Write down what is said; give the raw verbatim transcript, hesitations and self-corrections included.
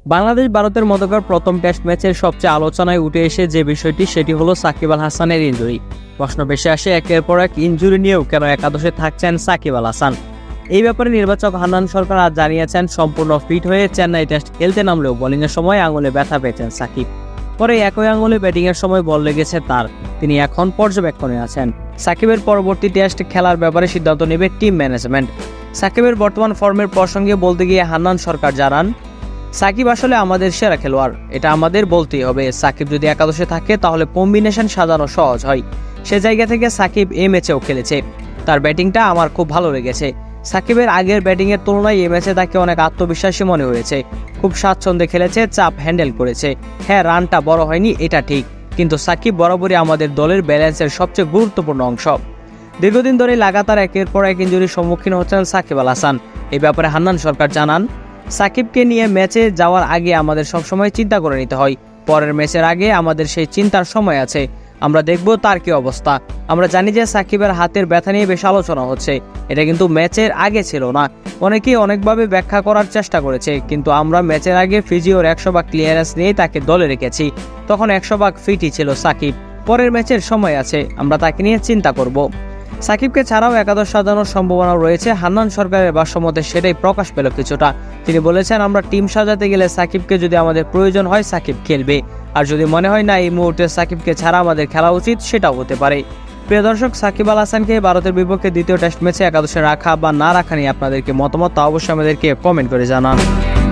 বাংলাদেশ ভারতের মধ্যকার প্রথম টেস্ট ম্যাচের সবচেয়ে আলোচনায় উঠে এসে যে বিষয়টি সেটি হলো সাকিব আল হাসানের ইনজুরি। প্রশ্ন বেশি আসে একের পর এক ইনজুরি নিয়েও কেন একাদশে থাকছেন সাকিব আল হাসান। এই ব্যাপারে নির্বাচক হান্নান সরকার আজ জানিয়েছেন, সম্পূর্ণ ফিট হয়ে চেন্নাই টেস্ট খেলতে নামলেও বোলিংয়ের সময় আঙুলে ব্যথা পেয়েছেন সাকিব। পরে একই আঙুলে ব্যাটিংয়ের সময় বল লেগেছে তার। তিনি এখন পর্যবেক্ষণে আছেন। সাকিবের পরবর্তী টেস্ট খেলার ব্যাপারে সিদ্ধান্ত নেবে টিম ম্যানেজমেন্ট। সাকিবের বর্তমান ফর্মের প্রসঙ্গে বলতে গিয়ে হান্নান সরকার জানান, সাকিব আসলে আমাদের সেরা খেলোয়াড়, এটা আমাদের বলতেই হবে। সাকিব যদি একাদশে থাকে তাহলে কম্বিনেশন সাজানো সহজ হয়। সে জায়গা থেকে সাকিব এই ম্যাচেও খেলেছে। তার ব্যাটিংটা আমার খুব ভালো লেগেছে। সাকিবের আগের ব্যাটিংয়ের তুলনায় এই ম্যাচে তাকে অনেক আত্মবিশ্বাসী মনে হয়েছে। খুব স্বাচ্ছন্দ্যে খেলেছে, চাপ হ্যান্ডেল করেছে। হ্যাঁ, রানটা বড় হয়নি, এটা ঠিক, কিন্তু সাকিব বরাবরই আমাদের দলের ব্যালেন্সের সবচেয়ে গুরুত্বপূর্ণ অংশ। দীর্ঘদিন ধরে লাগাতার একের পর এক ইনজুরির সম্মুখীন হচ্ছেন সাকিব আল হাসান। এই ব্যাপারে হান্নান সরকার জানান, সাকিবকে নিয়ে ম্যাচে যাওয়ার আগে আমাদের সবসময় চিন্তা করে নিতে হয়। পরের ম্যাচের আগে আমাদের সেই চিন্তার সময় আছে। আমরা দেখব তার কি অবস্থা। আমরা জানি যে সাকিবের হাতের ব্যথা নিয়ে বেশ আলোচনা হচ্ছে। এটা কিন্তু ম্যাচের আগে ছিল না। অনেকেই অনেকভাবে ব্যাখ্যা করার চেষ্টা করেছে, কিন্তু আমরা ম্যাচের আগে ফিজিওর একশো ভাগ ক্লিয়ারেন্স নিয়ে তাকে দলে রেখেছি। তখন একশো ভাগ ফিটই ছিল সাকিব। পরের ম্যাচের সময় আছে, আমরা তাকে নিয়ে চিন্তা করব। সাকিবকে ছাড়াও একাদশ সাজানোর সম্ভাবনা রয়েছে। হান্নান সরকারের ভাষ্যমতে সেটাই প্রকাশ পেল কিছুটা। তিনি বলেছেন, আমরা টিম সাজাতে গেলে সাকিবকে যদি আমাদের প্রয়োজন হয় সাকিব খেলবে, আর যদি মনে হয় না এই মুহূর্তে সাকিবকে ছাড়া আমাদের খেলা উচিত, সেটাও হতে পারে। প্রিয় দর্শক, সাকিব আল হাসানকে ভারতের বিপক্ষে দ্বিতীয় টেস্ট ম্যাচে একাদশে রাখা বা না রাখা নিয়ে আপনাদেরকে মতামত অবশ্যই আমাদেরকে কমেন্ট করে জানান।